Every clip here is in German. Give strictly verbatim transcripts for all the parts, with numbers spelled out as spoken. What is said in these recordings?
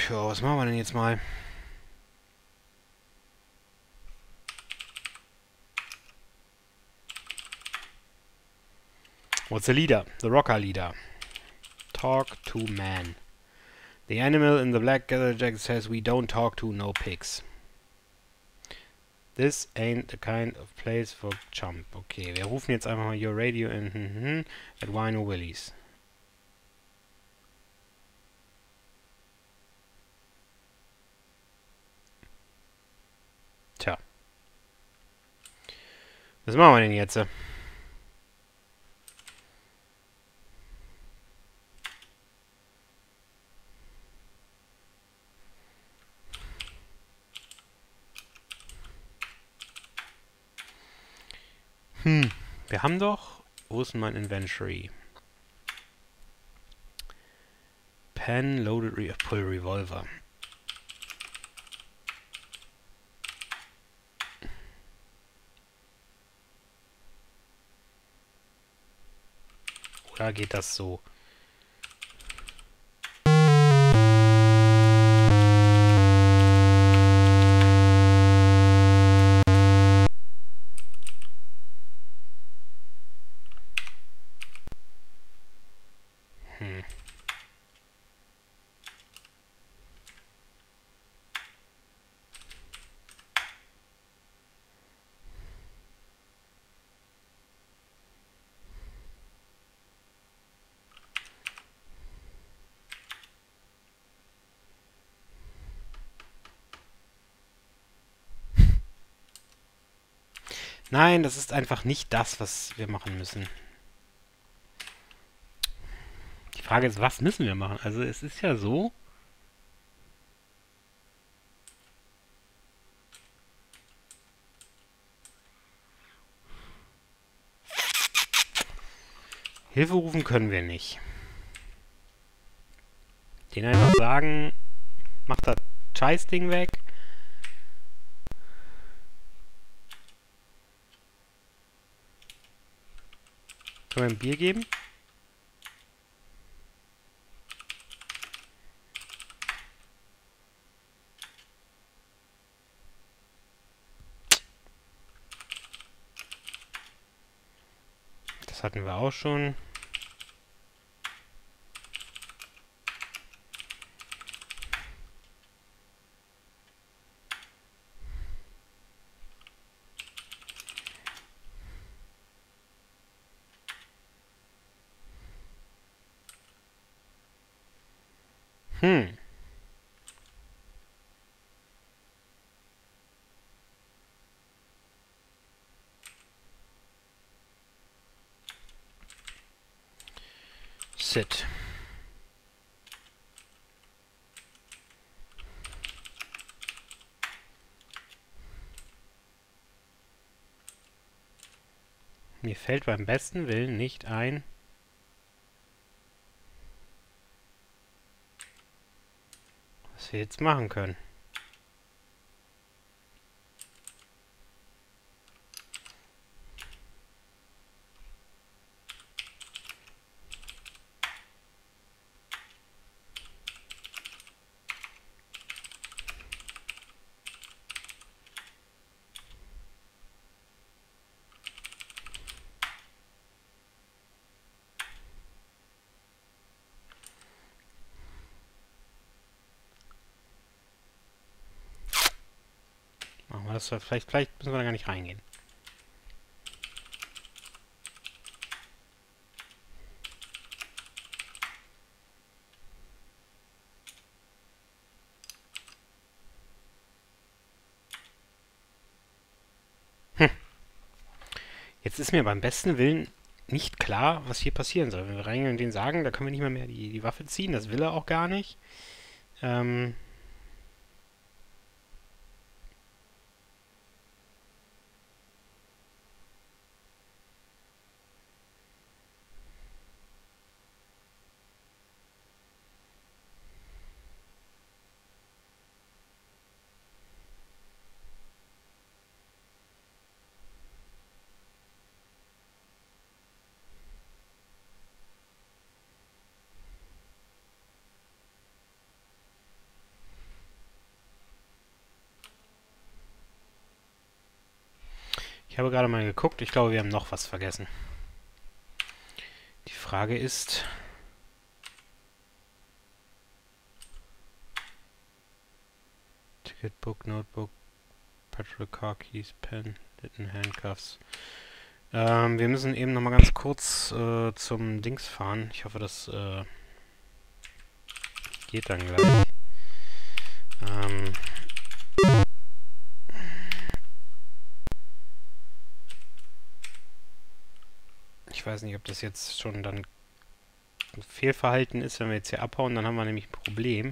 Ja, was machen wir denn jetzt mal? What's the leader? The rocker leader. Talk to man. The animal in the black leather jacket says we don't talk to no pigs. This ain't the kind of place for chump. Okay, wir rufen jetzt einfach mal your radio in hm, hm, hm, at Wino Willies. Tja. Was machen wir denn jetzt? Hm, wir haben doch... Wo ist denn mein Inventory? Pen, loaded re pull revolver. Oder geht das so? Hm. Nein, das ist einfach nicht das, was wir machen müssen. Die Frage ist, was müssen wir machen? Also es ist ja so... Hilfe rufen können wir nicht. Den einfach sagen, mach das Scheißding weg. Können wir ein Bier geben? Das hatten wir auch schon. Hm. Sit. Mir fällt beim besten Willen nicht ein, was wir jetzt machen können. Machen wir das vielleicht, vielleicht müssen wir da gar nicht reingehen. Hm. Jetzt ist mir beim besten Willen nicht klar, was hier passieren soll. Wenn wir reingehen und denen sagen, da können wir nicht mehr, mehr die, die Waffe ziehen, das will er auch gar nicht. Ähm... Ich habe gerade mal geguckt. Ich glaube, wir haben noch was vergessen. Die Frage ist... Ticketbook, Notebook, Petrol Car Keys, Pen, Litten, Handcuffs. Ähm, wir müssen eben noch mal ganz kurz äh, zum Dings fahren. Ich hoffe, das äh, geht dann gleich. Ähm... Ich weiß nicht, ob das jetzt schon dann ein Fehlverhalten ist, wenn wir jetzt hier abhauen, dann haben wir nämlich ein Problem.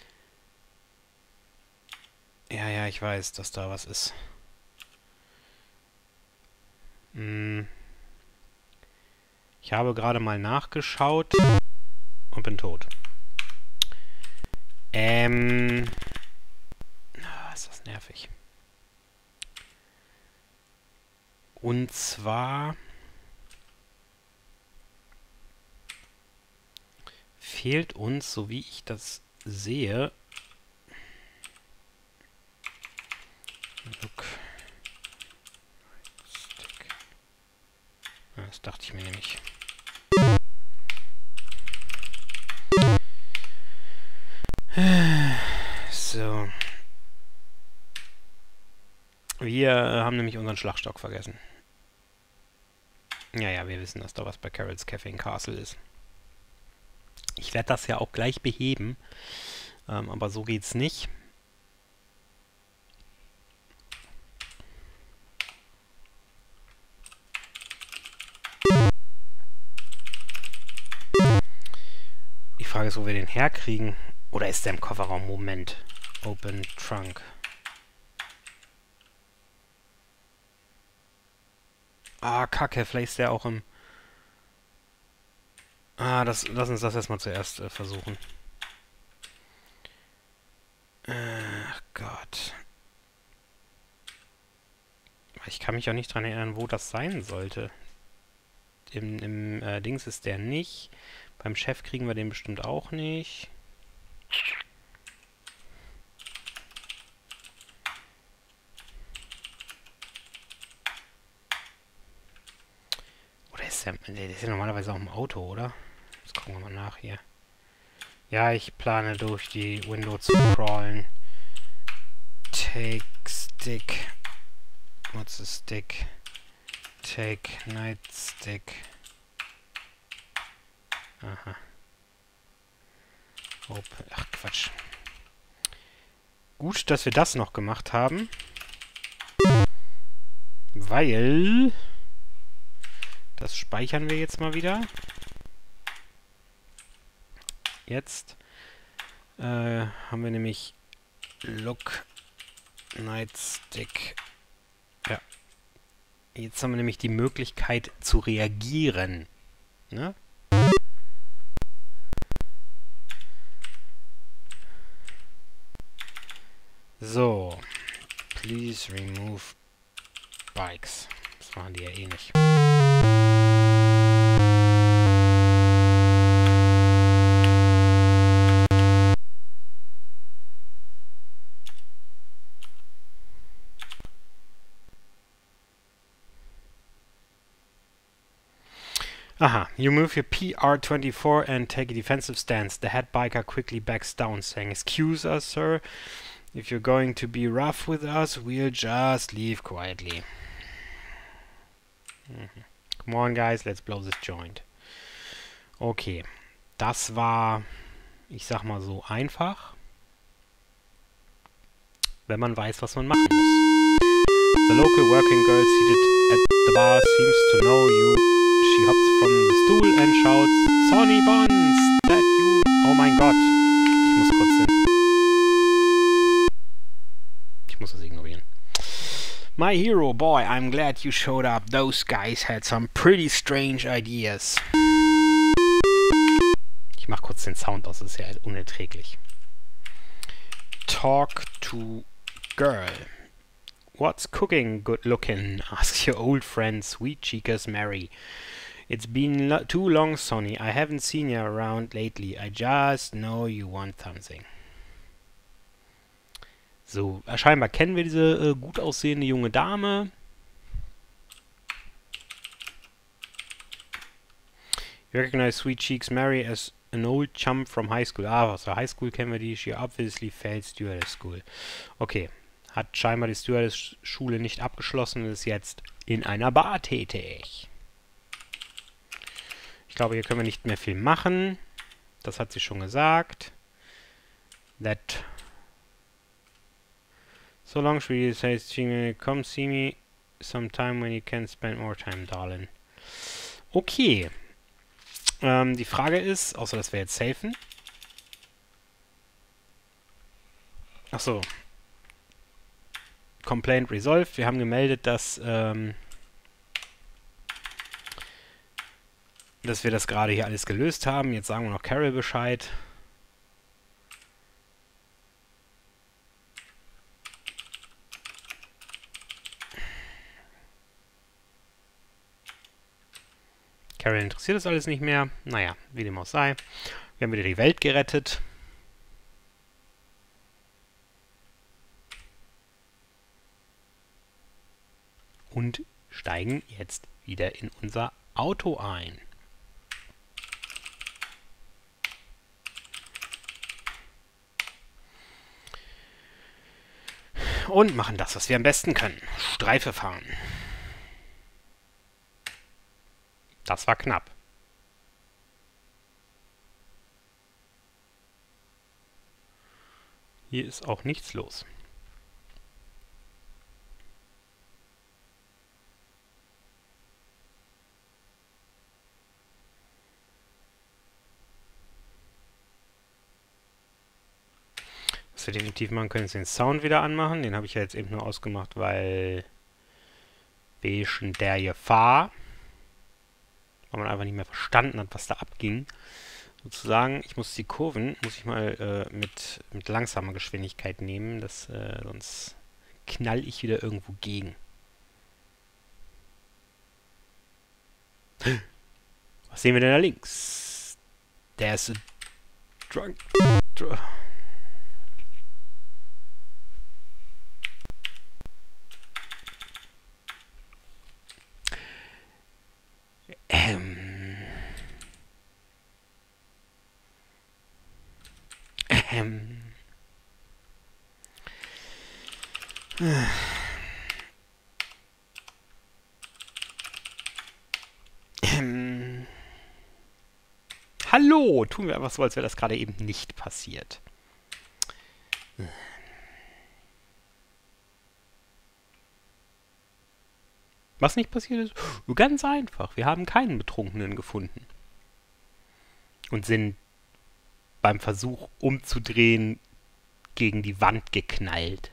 Ja, ja, ich weiß, dass da was ist. Hm. Ich habe gerade mal nachgeschaut und bin tot. Ähm... Ah, ist das nervig. Und zwar... fehlt uns, so wie ich das sehe... Look. Ja, das dachte ich mir nämlich. So. Wir äh, haben nämlich unseren Schlagstock vergessen. Ja, ja, wir wissen, dass da was bei Carol's Cafe in Castle ist. Ich werde das ja auch gleich beheben, ähm, aber so geht's nicht. Die Frage ist, wo wir den herkriegen. Oder ist der im Kofferraum? Moment. Open Trunk. Ah, Kacke. Vielleicht ist der auch im... Ah, das, lass uns das erstmal zuerst äh, versuchen. Ach Gott. Ich kann mich auch nicht dran erinnern, wo das sein sollte. Im, im äh, Dings ist der nicht. Beim Chef kriegen wir den bestimmt auch nicht. Oder ist der... Der ist ja normalerweise auch im Auto, oder? Jetzt gucken wir mal nach hier. Ja, ich plane durch die Window zu crawlen. Take stick. What's a stick? Take nightstick. Aha. Open. Ach, Quatsch. Gut, dass wir das noch gemacht haben. Weil... Das speichern wir jetzt mal wieder. Jetzt äh, haben wir nämlich Look Nightstick. Ja. Jetzt haben wir nämlich die Möglichkeit zu reagieren. Ne? So. Please remove bikes. Das machen die ja eh nicht. Aha, you move your P R twenty-four and take a defensive stance. The head biker quickly backs down, saying, "Excuse us, sir. If you're going to be rough with us, we'll just leave quietly." Mhm. Come on, guys, let's blow this joint. Okay, das war, ich sag mal so, einfach, wenn man weiß, was man machen muss. The local working girl seated at the bar seems to know you. She hops from the stool and shouts, "Sonny Bonds, that you..." Oh mein Gott. Ich muss kurz hin. Ich muss das ignorieren. "My hero, boy, I'm glad you showed up. Those guys had some pretty strange ideas." Ich mach kurz den Sound aus, das ist ja unerträglich. "Talk to girl. What's cooking, good looking? Ask your old friend, sweet cheekers Mary. It's been lo too long, Sonny. I haven't seen you around lately. I just know you want something." So, scheinbar kennen wir diese äh, gut aussehende junge Dame. You recognize Sweet Cheeks Mary as an old chum from high school. Ah, aus der High School kennen wir die. She obviously failed Stewardess School. Okay. Hat scheinbar die Stewardess-Schule nicht abgeschlossen und ist jetzt in einer Bar tätig. Ich glaube, hier können wir nicht mehr viel machen. Das hat sie schon gesagt. That. So long she says she may come see me sometime when you can spend more time, darling. Okay. Ähm, die Frage ist, außer dass wir jetzt safen. Achso. Complaint resolved. Wir haben gemeldet, dass, ähm, dass wir das gerade hier alles gelöst haben. Jetzt sagen wir noch Carol Bescheid. Carol interessiert das alles nicht mehr. Naja, wie dem auch sei. Wir haben wieder die Welt gerettet. Und steigen jetzt wieder in unser Auto ein. Und machen das, was wir am besten können. Streife fahren. Das war knapp. Hier ist auch nichts los. Was wir definitiv machen können, ist den Sound wieder anmachen. Den habe ich ja jetzt eben nur ausgemacht, weil wegen der Gefahr, weil man einfach nicht mehr verstanden hat, was da abging. Sozusagen, ich muss die Kurven, muss ich mal äh, mit, mit langsamer Geschwindigkeit nehmen, das, äh, sonst knall ich wieder irgendwo gegen. Was sehen wir denn da links? There's a drunk... Dr ähm... Ähm... Ähm... Hallo! Tun wir einfach so, als wäre das gerade eben nicht passiert. Was nicht passiert ist? Ganz einfach. Wir haben keinen Betrunkenen gefunden. Und sind beim Versuch umzudrehen gegen die Wand geknallt.